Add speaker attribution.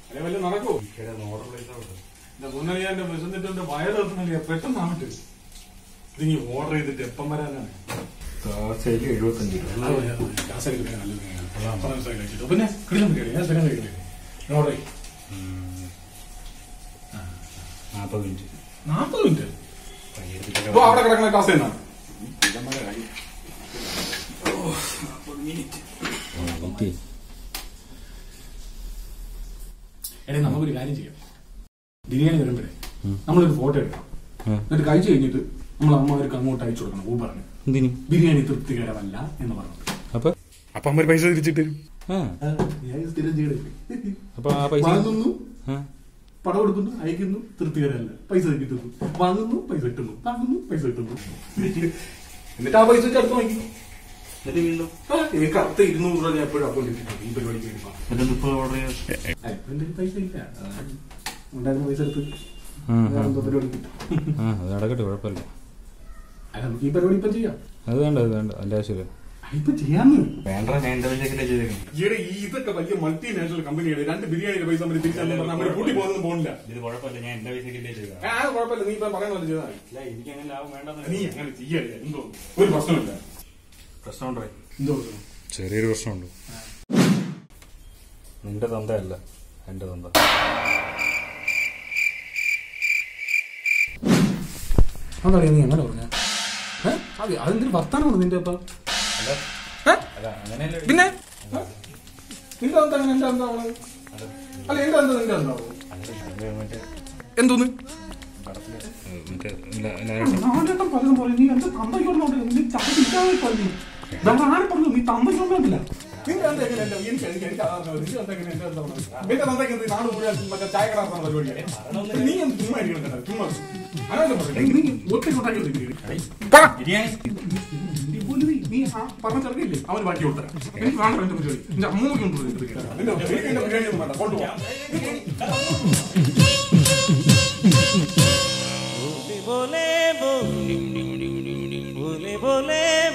Speaker 1: അല്ലെ വല്ല നടക്കോ? മുന്നറിയാന്റെ വിശന്നിട്ട് വയറിറങ്ങി പെട്ടെന്നാണിട്ട് ഇത് ഓർഡർ ചെയ്തിട്ട് എപ്പം വരാനാണ്. പിന്നെ ഓർഡർ 40 മിനിറ്റ് അവിടെ കിടക്കുന്ന കാസ എന്നാണ്. എടേ നമുക്കൊരു കാര്യം ചെയ്യാം. ബിരിയാണി വരുമ്പോഴേ നമ്മളൊരു ഫോട്ടോ എടുക്കാം. എന്നിട്ട് കഴിച്ചു കഴിഞ്ഞിട്ട് നമ്മൾ അമ്മമാർക്ക് അങ്ങോട്ട് അയച്ചു കൊടുക്കണം. പറഞ്ഞു ബിരിയാണി തൃപ്തികരമല്ല എന്ന് പറഞ്ഞിട്ട് അപ്പൊ അമ്മ പൈസ തിരിച്ചിട്ട് തരും. സ്ഥിരം വാങ്ങുന്നു, പടം എടുക്കുന്നു, അയക്കുന്നു, തൃപ്തികരമല്ല, പൈസ കിട്ടുന്നു, വാങ്ങുന്നു, പൈസ കിട്ടുന്നു, വാങ്ങുന്നു, പൈസ കിട്ടുന്നു. എന്നിട്ട് ആ പൈസ വെച്ച് അടുത്ത് വാങ്ങിക്കുന്നു. എന്നിട്ട് വീണ്ടും കറുത്ത 200 രൂപ ഞാൻ എപ്പോഴും അക്കൗണ്ട് ഇട്ടിട്ടുണ്ട് ഈ പരിപാടിക്ക് വേണ്ടി. പൈസ ഇല്ല, ഉണ്ടായിരുന്ന പൈസ എടുത്ത് പരിപാടി കിട്ടും.
Speaker 2: നടക്കട്ടെ, കുഴപ്പമില്ല.
Speaker 1: നമുക്ക് ഈ പരിപാടി ഇപ്പൊ ചെയ്യാം.
Speaker 2: അത് വേണ്ട, അത് വേണ്ട, അല്ല ആവശ്യമില്ല.
Speaker 1: ഇപ്പൊ ചെയ്യാന്ന്
Speaker 2: വേണ്ട. ഞാൻ എന്റെ പൈസക്കല്ലേ ചെയ്തേക്കണം.
Speaker 1: ഈടെ ഇതൊക്കെ വലിയ മൾട്ടിനാഷണൽ കമ്പനിയുടെ 2 ബിരിയാണിയുടെ പൈസ നമ്മൾ തിരിച്ചു കൂട്ടി പോകുന്നതും പോണില്ല.
Speaker 2: ഇത് കുഴപ്പമില്ല, ഞാൻ എന്റെ പൈസക്കല്ലേ ചെയ്ത.
Speaker 1: കുഴപ്പമില്ല, നീ ഇപ്പൊ പറയുന്നത് ചെയ്താൽ
Speaker 2: എനിക്ക് അങ്ങനെ ലാഭം വേണ്ട.
Speaker 1: നീ അങ്ങനെ ചെയ്യാറില്ല. എന്തോ ഒരു പ്രശ്നമില്ല.
Speaker 2: പ്രശ്നമുണ്ടോ?
Speaker 1: എന്തോ
Speaker 2: ചെറിയൊരു പ്രശ്നമുണ്ട്. നിന്റെ തന്തയല്ല, എന്റെ തന്ത.
Speaker 1: അതറിയാ നീ അങ്ങനെ പറഞ്ഞ അതെന്തൊരു വർത്താനമാണ് നിന്റെ. അപ്പൊ പിന്നെ നിന്റെ എന്താ അങ്ങനെ എന്റെ എന്താവണത്? അല്ല എന്റെ എന്താ നിന്റെ എന്താവും? എന്തോന്ന് നാലേട്ടം പലതും പോലെ നീ എന്റെ തന്തയ്ക്കൊന്നുണ്ട്. നീ ചതിക്കാതെ പറഞ്ഞു. വേറെ ആരെ പറഞ്ഞു? നീ തന്തയ്ക്കൊന്നുമില്ല. നിന്റെ എന്താ എങ്ങനെയല്ല എനിക്ക് നിന്റെ എന്തെങ്ങനെ എന്റെ എന്താ നിന്റെ തന്തയ്ക്ക് നാട് മുഴുവൻ മറ്റേ ചായ കടാക്കുന്ന പരിപാടിയാണ്. നീ എന്ത് ചുമ്മാ ഇരിക്കണം. ചുമ്മാ അങ്ങനെ നീ ഒറ്റക്കൊണ്ടാക്കി നീ പറഞ്ഞ ചെറുക്കില്ലേ അവന് ബാക്കി കൊടുത്തരാം. എനിക്ക് വേണ്ട എന്റെ പരിപാടി. എന്റെ അമ്മൂക്ക് ബിരിയാണി ഒന്നും വേണ്ട, കൊണ്ടുപോകാം.